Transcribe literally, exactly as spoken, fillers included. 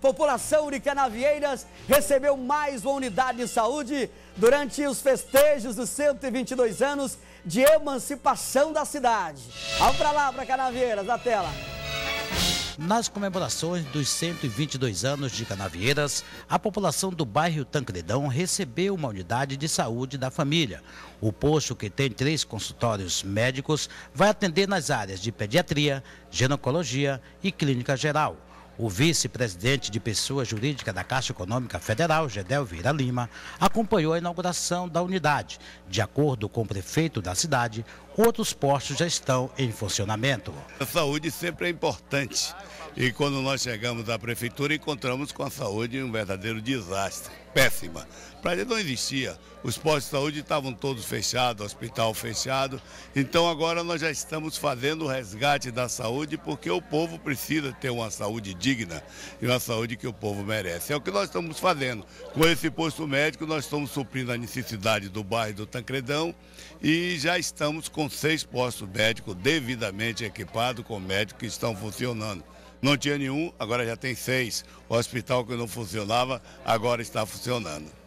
população de Canavieiras recebeu mais uma unidade de saúde durante os festejos dos cento e vinte e dois anos de emancipação da cidade. Vamos para lá, para Canavieiras, na tela. Nas comemorações dos cento e vinte e dois anos de Canavieiras, a população do bairro Tancredão recebeu uma unidade de saúde da família. O posto, que tem três consultórios médicos, vai atender nas áreas de pediatria, ginecologia e clínica geral. O vice-presidente de Pessoa Jurídica da Caixa Econômica Federal, Gedel Vieira Lima, acompanhou a inauguração da unidade. De acordo com o prefeito da cidade, outros postos já estão em funcionamento. A saúde sempre é importante e quando nós chegamos à prefeitura encontramos com a saúde um verdadeiro desastre, péssima. Para ele não existia, os postos de saúde estavam todos fechados, hospital fechado, então agora nós já estamos fazendo o resgate da saúde porque o povo precisa ter uma saúde digna e uma saúde que o povo merece. É o que nós estamos fazendo. Com esse posto médico nós estamos suprindo a necessidade do bairro do Tancredão e já estamos com seis postos médicos devidamente equipados com médicos que estão funcionando. Não tinha nenhum, agora já tem seis. O hospital que não funcionava, agora está funcionando.